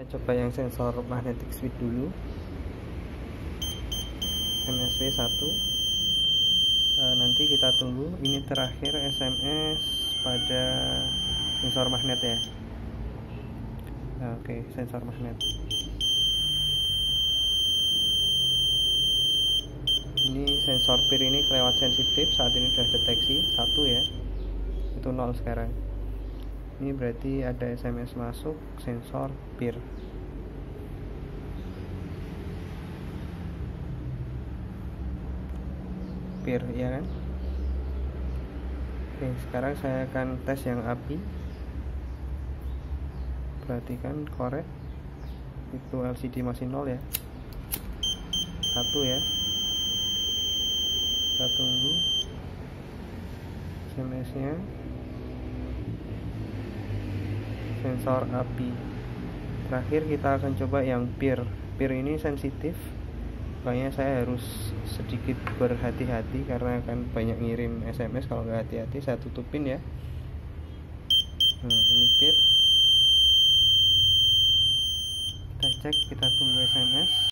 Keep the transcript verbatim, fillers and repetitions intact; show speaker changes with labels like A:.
A: Kita coba yang sensor magnetic switch dulu, M S W satu. E, nanti kita tunggu ini terakhir S M S pada sensor magnet ya. Nah, oke, sensor magnet ini, sensor pir ini kelewat sensitif, saat ini sudah deteksi satu ya, itu nol sekarang. Ini berarti ada S M S masuk sensor pir. Pir ya kan. Oke, sekarang saya akan tes yang A P I. Perhatikan korek itu L C D masih nol ya, satu ya. Kita tunggu S M S nya. Sensor A P I terakhir kita akan coba yang pir. Pir ini sensitif, makanya saya harus sedikit berhati-hati karena akan banyak ngirim S M S. Kalau nggak hati-hati saya tutupin ya. Nah, ini pir, kita cek, kita tunggu S M S.